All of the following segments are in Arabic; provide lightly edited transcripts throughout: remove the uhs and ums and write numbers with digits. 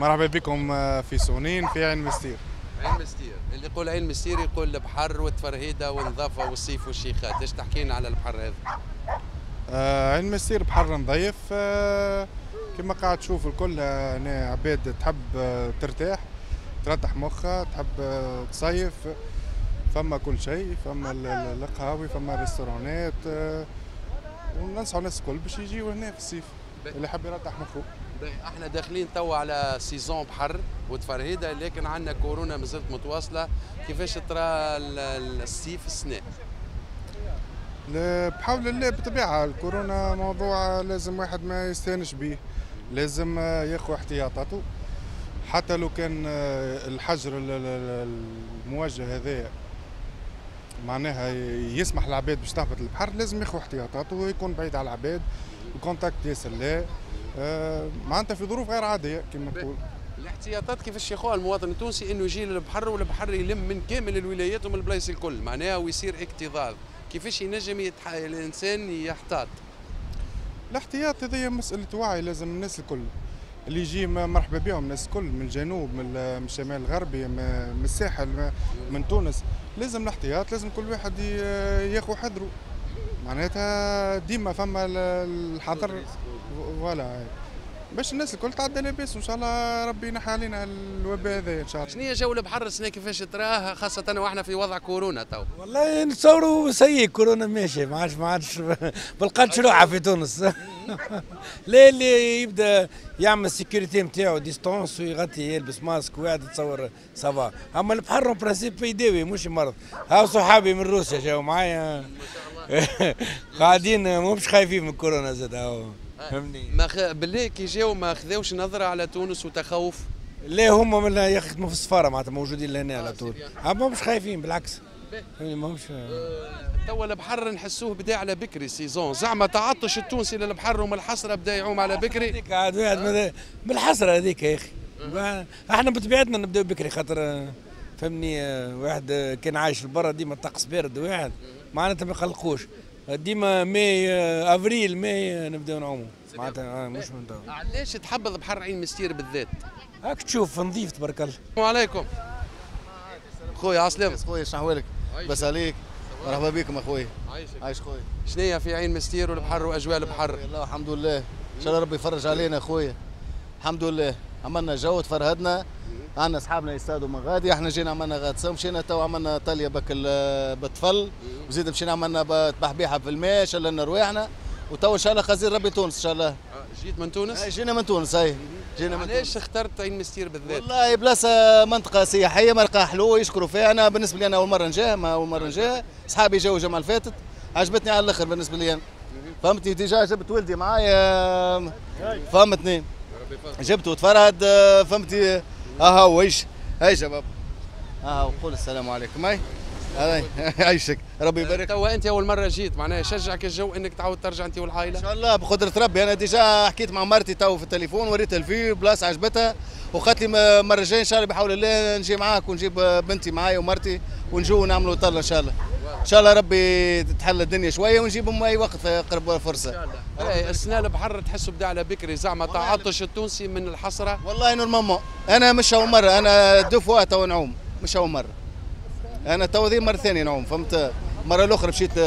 مرحبا بكم في سونين في عين مستير. عين مستير، اللي يقول عين مستير يقول البحر والتفرهيده والنظافه والصيف والشيخات، ايش تحكي لنا على البحر هذا؟ عين مستير بحر نظيف، كما قاعد تشوف الكل هنا عباد تحب ترتاح ترتاح مخها، تحب تصيف. فما كل شيء، فما القهاوي، فما الريستورانات، وننصحوا الناس الكل باش يجيو هنا في الصيف اللي حاب يرتاح مخه. احنا داخلين توا على سيزون بحر وتفرهيده، لكن عندنا كورونا مازالت متواصله، كيفاش ترى الصيف السنه؟ بحول الله بالطبيعه الكورونا موضوع لازم واحد ما يستانش به، لازم ياخذ احتياطاته. حتى لو كان الحجر الموجه هذا معناها يسمح للعباد باش تهبط البحر، لازم ياخذ احتياطاته ويكون بعيد على العباد، الكونتاكت ياسر لا، معناتها في ظروف غير عاديه كما نقول. الاحتياطات كيفاش ياخذها المواطن التونسي انه يجي للبحر والبحر يلم من كامل الولايات ومن البلايص الكل، معناها ويصير اكتظاظ، كيفاش ينجم الانسان يحتاط؟ الاحتياط هذه مساله وعي، لازم الناس الكل اللي يجي مرحبا بهم، الناس الكل من الجنوب من الشمال الغربي من الساحل من تونس، لازم الاحتياط، لازم كل واحد ياخذ حذره، معناتها ديما فما الحذر فوالا باش الناس الكل تعدى لاباس، وان شاء الله ربي ينحي علينا الوباء هذا ان شاء الله. شنو هي جو البحر السنه كيفاش تراه، خاصه واحنا في وضع كورونا تو؟ والله نتصوروا سيء، كورونا ماشي ما عادش بلقاتش روحها في تونس. لا اللي يبدا يعمل السيكوريتي نتاعو ديستونس ويغطي يلبس ماسك وقاعد يتصور سافا، اما البحر اون برانسيب يداوي مش مرض. هاو صحابي من روسيا جاوا معايا قاعدين مش خايفين من كورونا زاد هاو فهمني. بالله كي جاو ما خذاوش نظره على تونس وتخوف؟ لا هم من يخدموا في السفاره معناتها موجودين لهنا على طول، اما مش خايفين بالعكس. ماهمش توا البحر نحسوه بدا على بكري سيزون، زعما تعطش التونسي للبحر ومن الحسره بدا يعوم على بكري. هذيك عاد واحد بالحسره هذيك يا اخي، احنا بطبيعتنا نبداو بكري خاطر فهمني، واحد كان عايش في البرا ديما الطقس بارد، واحد معناتها ما يقلقوش، ديما ماي افريل ماي نبداو نعوموا معناتها مش من دور. علاش تحبذ بحر عين مستير بالذات؟ هاك تشوف نظيف تبارك الله. السلام عليكم خويا عسلامة. خويا شنو احوالك؟ بس عليك، مرحبا بكم اخويا. عايش خويا. شنيا في عين مستير والبحر واجواء البحر؟ الله الحمد لله، ان شاء الله ربي يفرج علينا اخويا. الحمد لله، عملنا جو تفرهدنا، عندنا اصحابنا يصطادوا من غادي، احنا جينا عملنا غطسه، مشينا تو عملنا طليه بالطفل، وزيد مشينا عملنا تبحبيحه في الماء، ان شاء الله رواحنا، وتو ان شاء الله خزين ربي تونس ان شاء الله. جيت من تونس؟ جينا من تونس هاي. جينا من علاش اخترت عين مستير بالذات؟ والله بلاصه منطقه سياحيه مرقه حلوه يشكروا فيها، انا بالنسبه لي انا اول مره نجي، اصحابي جاوا الجمعه اللي فاتت، عجبتني على الاخر بالنسبه لي انا. فهمتني ديجا جبت ولدي معايا، فهمتني جبته وتفرهد، فهمتي هو ايش شباب، وقول السلام عليكم. هاي عايشك ربي يبارك. توا انت اول مره جيت، معناها يشجعك الجو انك تعاود ترجع انت والعائله؟ ان شاء الله بقدره ربي، انا ديجا حكيت مع مرتي تو في التليفون، وريتها الفيو بلاصه عجبتها، وقالت لي مره جايه ان شاء الله بحول الله نجي معاك ونجيب بنتي معايا ومرتي ونجو ونعملوا طله ان شاء الله. ان شاء الله ربي تتحل الدنيا شويه ونجيبهم اي وقت في اقرب فرصه. ان شاء الله. السنه البحر تحسوا بدا على بكري، زعما تعطش التونسي من الحسره؟ والله نورمالمون انا مش اول مره، انا دو فوا تو نعوم، مش اول مره، انا تو ذي مره ثانيه نعوم، فهمت؟ المره الاخرى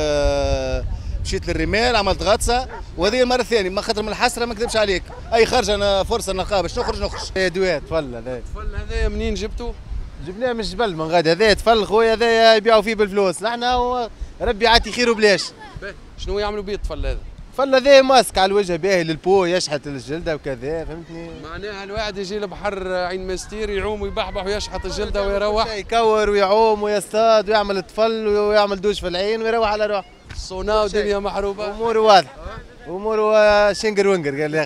مشيت للرمال عملت غطسه، وهذه المره الثانيه ما خاطر من الحسره ما نكذبش عليك، اي خرجه انا فرصه نلقاها باش نخرج. دوات تفل هذا. التفل هذا منين جبتوه؟ جبناه من الجبل من غادي، هذا تفل خويا، هذا يبيعوا فيه بالفلوس، نحن ربي يعطي خير وبلاش. شنو يعملوا به التفل هذا؟ التفل هذا ماسك على الوجه باهي للبو، يشحت الجلده وكذا، فهمتني؟ معناها الواحد يجي البحر عين مستير يعوم ويبحبح ويشحط الجلده ويروح، يكور ويعوم ويصطاد ويعمل الطفل ويعمل دوش في العين ويروح على روحه. الصونا ودنيا محروبه، اموره واضحه، اموره شنقر ونقر قال لي.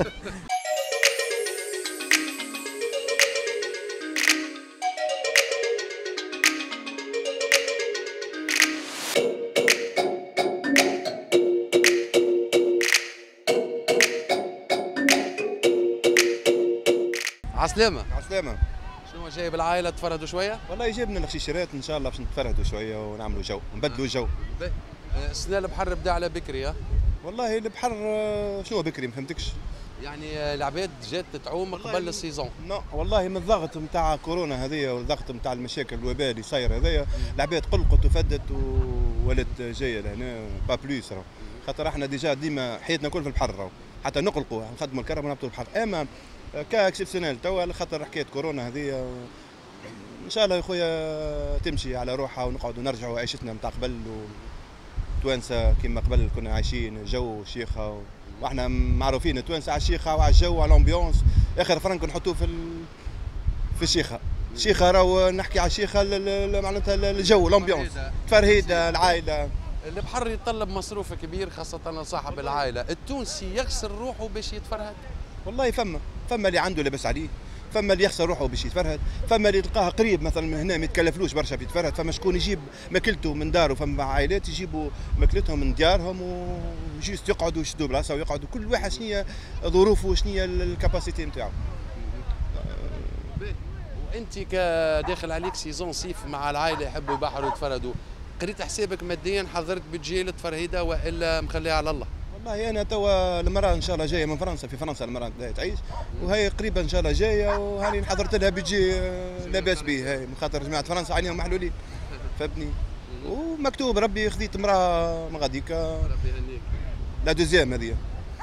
عسلامة. عسلامة. شنو جايب العائلة تفرهدوا شوية؟ والله جبنا الخشيشرات ان شاء الله باش نتفرهدوا شويه ونعملوا جو ونبدلوا جو. السنة البحر بدا على بكري، والله البحر شنو بكري ما فهمتكش. يعني العباد جات تعوم قبل السيزون. والله من الضغط نتاع كورونا هذيا والضغط نتاع المشاكل الوباء اللي صاير هذايا العباد قلقت وفدت وولت جايه لهنا با بلوس راهو، خاطر احنا ديجا ديما حياتنا كل في البحر راهو، حتى نقلقوا نخدموا الكرم ونهبطوا البحر. اما كا اكسبسيونيل توا خاطر حكايه كورونا هذيا ان شاء الله يا خويا تمشي على روحها ونقعدوا نرجعوا عيشتنا نتاع قبل توانسه كما قبل كنا عايشين جو شيخه واحنا معروفين توانسه على الشيخه وعلى الجو وعلى الامبيونس. اخر فرنك نحطوه في الشيخه. الشيخه راهو نحكي على الشيخه معناتها الجو الامبيونس فرهيده العائله. البحر يتطلب مصروف كبير خاصه صاحب العائله. التونسي يخسر روحه باش يتفرهد؟ والله فما اللي عنده لاباس عليه، فما اللي يخسر روحه باش يتفرهد، فما اللي تلقاه قريب مثلا من هنا ما يتكلفلوش برشا بيتفرهد، فما شكون يجيب ماكلته من داره، فما عائلات يجيبوا ماكلتهم من ديارهم وجيست يقعدوا يشدوا بلاصه ويقعدوا كل واحد شنو هي ظروفه وشنو هي الكاباسيتي نتاعو. وانت كداخل عليك سيزون صيف مع العائله يحبوا يبحروا ويتفرهدوا، قريت حسابك ماديا حضرت بتجي للتفرهيده والا مخليها على الله؟ والله انا توا المراه ان شاء الله جايه من فرنسا، في فرنسا المراه تعيش وهي قريبا ان شاء الله جايه وهاني حضرت لها بيجي لاباس به، هاي من خاطر جماعه فرنسا عليهم محلولين فهمتني. ومكتوب ربي خذيت امراه من غاديك ربي يهنيك. لا دوزيام هذه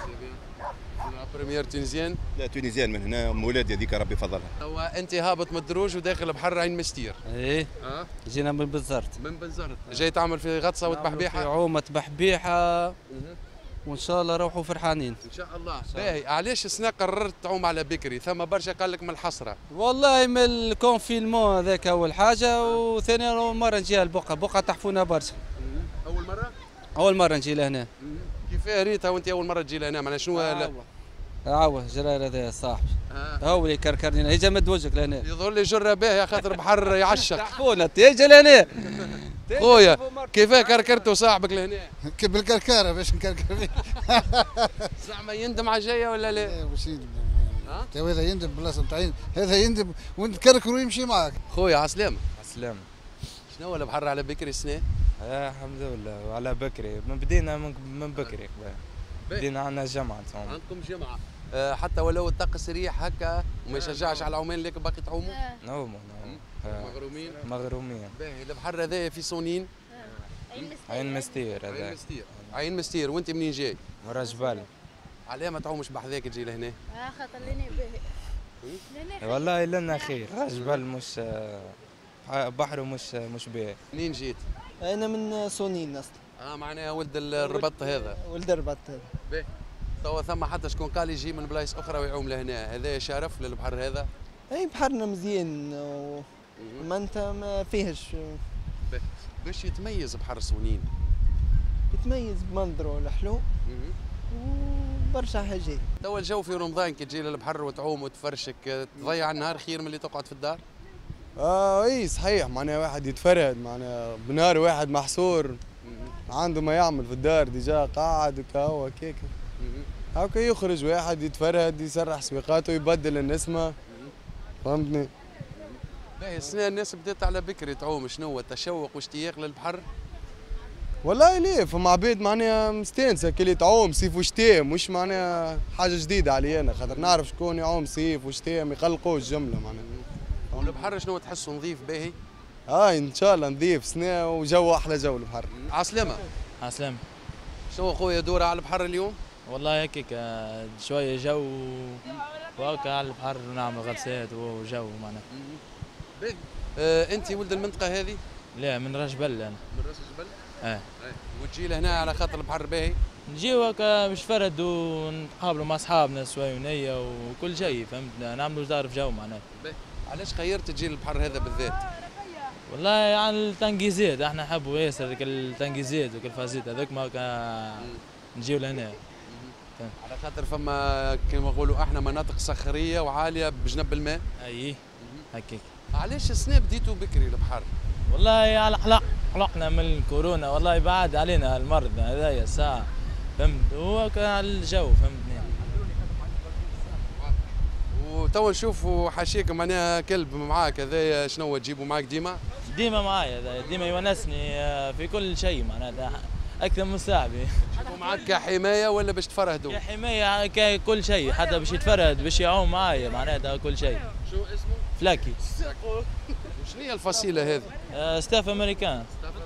بريمير تونيزيان؟ لا تونيزيان من هنا ام ولادي هذيك ربي فضلها. توا انت هابط من الدروج وداخل بحر عين مستير. ايه جينا من بنزرت. من بنزرت جاي تعمل في غطسه وتبحبيحه؟ في عومه تبحبيحه وان شاء الله روحوا فرحانين ان شاء الله. باهي علاش السنه قررت تعوم على بكري؟ ثم برشا قال لك من الحسره. والله من الكونفينمون هذاك اول حاجه، وثانيا اول مره نجي البقعه تحفونا برشا. اول مره؟ اول مره نجي لهنا. كيفاه ريتها وانت اول مره تجي لهنا؟ معناها شنو؟ عوه جرار هذا صاحبي هو اللي كركرني هي مد وجهك لهنا. يظهر لي جره باهي خاطر بحر يعشق. تحفونا تيجي لهنا خويا كيفاه كركرتوا صاحبك لهنا؟ كيف بالكركاره باش نكركر فيه. زعما يندم على جايه ولا لا؟ باش يندم. هذا يندم بلاصه نتاعين، هذا يندم ونتكركر ويمشي معك. خويا عسلامة. عسلامة. شنو البحر على بكري السنه؟ الحمد لله وعلى بكري بدينا من بكري بدينا عندنا جمعة. عندكم جمعة. حتى ولو الطقس ريح هكا وما يشجعش على العومان اللي باقي تعوموا؟ نعوموا مغرومين. باهي البحر هذايا في صونين؟ عين مستير هذا. عين مستير. وانت منين جاي؟ من رجبال. علاه ما تعومش بحذاك تجي لهنا؟ خاطر لنا باهي. والله لنا خير، رجبال مش بحره مش باهي. منين جيت؟ انا من صونين اصلا. معناها ولد الربط هذا. ولد الربط هذا. باهي. توا ثم حتى شكون قال يجي من بلايص اخرى ويعوم لهنا، هذا شرف للبحر هذا؟ اي بحرنا مزيان وما انت ما فيهش. باش يتميز بحر صونين؟ يتميز بمنظره الحلو وبرشا حاجات. توا الجو في رمضان كي تجي للبحر وتعوم وتفرشك تضيع النهار خير من اللي تقعد في الدار؟ اي صحيح، معناها واحد يتفرهد معناها بنهار واحد محصور عنده ما يعمل في الدار ديجا قاعد هكا كيك هكا يخرج واحد يتفرهد يسرح سويقاته يبدل النسمه فهمتني. باهي السنه الناس بدات على بكري تعوم، شنو هو تشوق واشتياق للبحر؟ والله ليه فما عباد معناها مستانسه كي اللي تعوم صيف وشتاء، مش معناها حاجه جديده علي انا خاطر نعرف شكون يعوم صيف وشتاء ما يقلقوش الجمله معناها. والبحر شنو تحسه نظيف باهي؟ ان شاء الله نظيف سنه وجو احلى جو البحر. عسلامة. عسلامة. شنو خويا دوره على البحر اليوم؟ والله هكاك شويه جو وهكا على البحر ونعمل غطسات وجو معناها. باهي. انت ولد المنطقه هذه؟ لا من راس جبل انا. من راس جبل؟ وتجي لهنا على خاطر البحر باهي؟ نجيو هكا باش فرد ونتقابلوا مع اصحابنا شويه ونيه وكل شيء فهمت، نعملوا دار في جو معناها. باهي. علاش خيرت تجي للبحر هذا بالذات؟ والله يعني التنقيزات احنا نحبوا ياسر التنقيزات والفازات هذوك ما نجيو لهنا. على خاطر فما كما نقولوا احنا مناطق صخريه وعاليه بجنب الماء. اي هكاك. علاش السنه بديتوا بكري البحر؟ والله على قلقنا من الكورونا، والله بعد علينا المرض هذايا الساعه فهمت، هو كان على الجو فهمتني. وتوا نشوفوا حاشيك معناها كلب معاك هذايا، شنو تجيبوا معاك ديما؟ ديما معايا ديما يونسني في كل شيء معناها. اكثر من صاحبي. تشوفوا معك كحمايه ولا باش تفرهدوا؟ كحمايه كل شيء، حتى باش يتفرهد باش يعوم معايا معناتها كل شيء. شو اسمه؟ فلاكي. شنو هي الفصيله هذه؟ ستاف امريكان.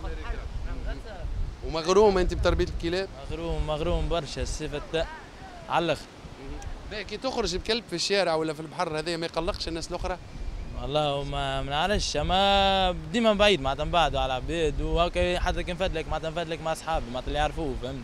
ومغروم انت بتربيه الكلاب؟ مغروم برشا الصفه على الاخر. كي تخرج بكلب في الشارع ولا في البحر هذا ما يقلقش الناس الاخرى؟ والله ما نعرفش، اما ديما بعيد معناتها نبعدوا على العباد وهكا، حتى كي نفدلك معناتها نفدلك مع اصحابي معناتها اللي يعرفوه فهمت.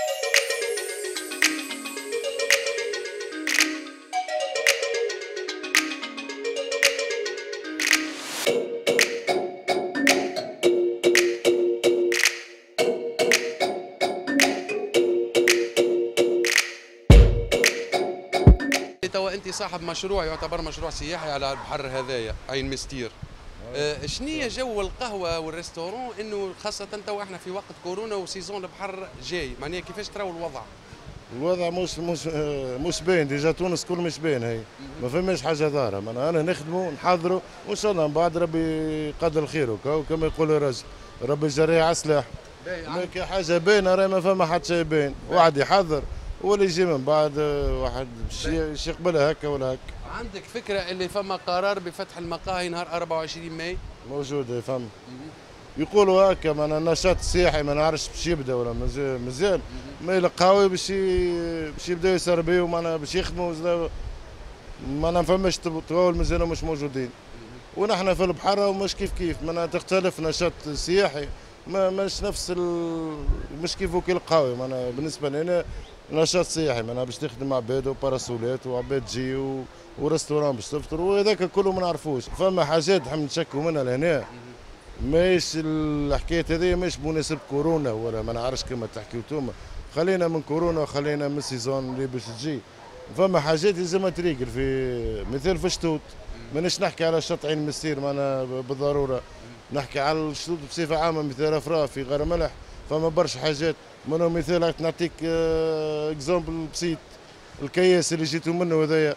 توا انت صاحب مشروع يعتبر مشروع سياحي على البحر هذايا عين مستير. شنية جو القهوه والريستورون انه خاصه توا احنا في وقت كورونا وسيزون البحر جاي، معناها كيفاش تراو الوضع؟ الوضع مش باين، ديجا تونس كل مش باين، هي ما فماش حاجه ظاهره. انا نخدموا نحضروا وان شاء الله من بعد ربي يقدر الخير وكما يقول الرجل ربي جري على السلاح. كي حاجه باينه راهي ما فما حتى شيء باين، واحد يحضر واللي يجي من بعد واحد باش يقبلها هكا ولا هكا. عندك فكره اللي فما قرار بفتح المقاهي نهار 24 ماي؟ موجود فما. يقولوا هكا معنا النشاط السياحي ما نعرفش باش يبدا ولا مازال ما القهاوي باش يبداو يسربيو معناها باش يخدموا ما فماش طوال مازالوا مش موجودين. ونحن في البحر ومش كيف معناها تختلف نشاط سياحي مش نفس مش كيفو كي القهاوي. معناها بالنسبه لنا نشاط سياحي معناها باش تخدم عباد وباراسولات وعباد تجي وريستوران باش تفطر وهذاك كله ما نعرفوش. فما حاجات نحب نشكوا منها لهنا ماهيش الحكايه هذه ماهيش بمناسبه كورونا ولا ما نعرفش كما تحكيو انتوما. خلينا من كورونا وخلينا من السيزون اللي باش تجي. فما حاجات لازم تريقل في مثال في الشطوط. مانيش نحكي على شط عين مستير معنا بالضروره، نحكي على الشطوط بصفه عامه مثال افرا في غار ملح. فما برشا حاجات منهم مثال نعطيك اكزومبل بسيط. الكياس اللي جيتوا منه هذايا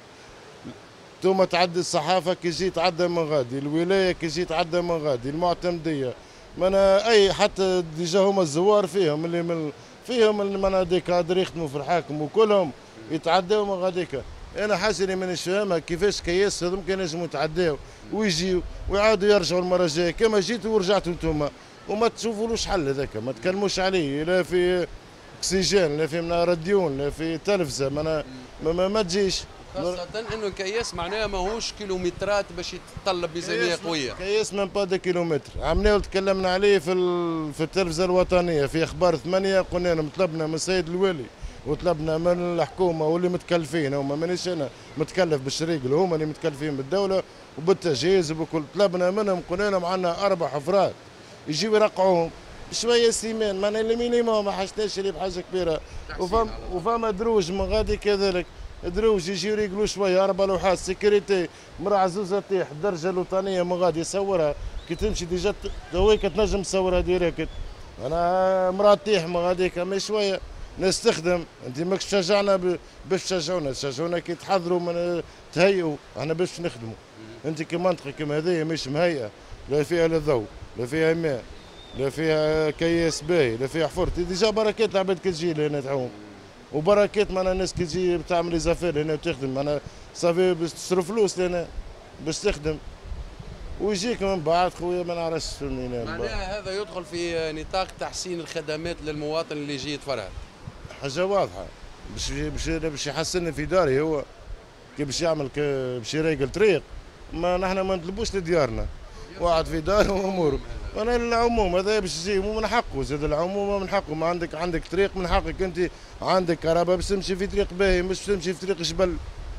ثم تعدي الصحافه كي جيت تعدى من غادي، الولايه كي جيت تعدى من غادي، المعتمديه مانا اي حتى ديجا هما الزوار فيهم فيهم اللي مانا دي كادر يخدموا في الحاكم وكلهم يتعداو من غاديكا. انا حاسس اني مانيش فاهمها كيفاش كياس هذوم كانوا ينجموا يتعداو ويجيو ويعاودوا يرجعوا المره الجايه كما جيتوا ورجعتوا انتوما وما تشوفولوش حل. هذاك ما تكلموش عليه لا في اكسجين لا في راديون لا في تلفزه ما تجيش. خاصة انه الكياس معناها ماهوش كيلومترات باش يتطلب ميزانية قوية. كياس من با دي كيلومتر عملناه وتكلمنا عليه في التلفزة الوطنية في اخبار 8 قلنا لهم طلبنا من السيد الوالي وطلبنا من الحكومة واللي متكلفين هما مانيش انا متكلف بالشريقل هما اللي متكلفين بالدولة وبالتجهيز وبكل. طلبنا منهم قلنا لهم عندنا 4 افراد يجيو يرقعوهم شويه سيمان معناها المينيموم ما حاجتناش اللي بحاجه كبيره. وفما دروج من غادي كذلك دروج يجيو يريقلوا شويه 4 لوحات سيكوريتي مرا عزوزه تطيح الدرجه الوطنيه من غادي يصورها كي تمشي ديجا هويك تنجم تصورها ديريكت. انا مرا تطيح من غاديك ما شويه نستخدم. انت ماكش تشجعنا باش تشجعونا كي تحضروا من تهيئوا احنا باش نخدموا. انت كمنطقه كما هذه مش مهيئه لا فيها لا ضوء لا فيها ماء لا فيها كياس باهي لا فيها حفرتي. ديجا بركات العباد كي تجي لهنا تعوم وبركات معنا الناس كي تجي بتعمل لي زافير هنا وتخدم معنا صافي باش تصرف فلوس لهنا باش تخدم ويجيك من بعد خويا ما نعرفش فهمني. معناها هذا يدخل في نطاق تحسين الخدمات للمواطن اللي يجي يتفرهد. حاجه واضحه باش يحسن في داري هو كي باش يعمل باش يريقل طريق ما نحن ما نطلبوش لديارنا واحد في داره واموره. انا العموم هذا باش يجي من حقه زاد العموم من حقه. ما عندك طريق من حقك انت عندك كهرباء باش تمشي في طريق باهي مش تمشي في طريق جبل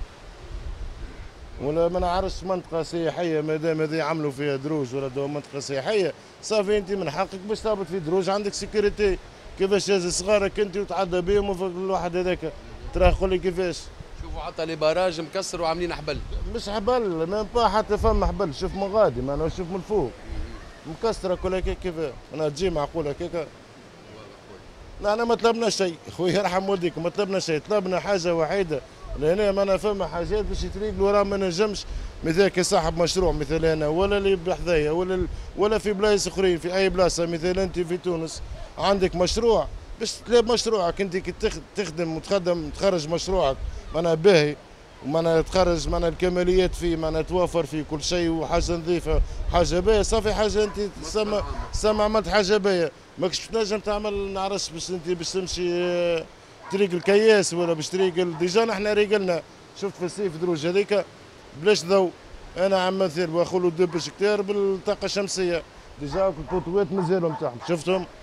ولا ما نعرفش منطقه سياحيه مادام هذه عملوا فيها دروج ولا دو منطقه سياحيه صافي انت من حقك باش تهبط في دروج عندك سيكوريتي. كيفاش تهز صغارك انت وتعدى بهم وفوق الواحد هذاك تراه قول لي كيفاش. شوفوا حتى لي باراج مكسر وعاملين حبل. مش حبل ميم با حتى فما حبل. شوف من غادي ما شوف من فوق مكسره كل هكاك كيف انا تجي معقول هكاك. انا ما طلبنا شيء خويا يرحم والديك ما طلبنا شيء. طلبنا حاجه وحيده لهنا ما انا فما حاجات باش يتريقلوا راه ما نجمش مثال كي صاحب مشروع مثال انا ولا اللي بحذايا ولا في بلايص اخرين في اي بلاصه مثال انت في تونس عندك مشروع باش تلاقي مشروعك انت كي تخدم وتخدم تخرج مشروعك معناها باهي ومعناها تخرج معناها الكماليات فيه معناها توافر فيه كل شيء وحاجه نظيفه حاجه باهيه صافي حاجه انت سما عملت حاجه باهيه ماكش تنجم تعمل نعرفش باش انت باش تمشي طريق الكياس ولا باش طريق ديجا نحن ريقلنا شفت في الصيف دروج هذيك بلاش ضوء انا عم مثال واخذ له 2 بشكتير بالطاقه الشمسيه ديجا البوطوات مازالهم تحت شفتهم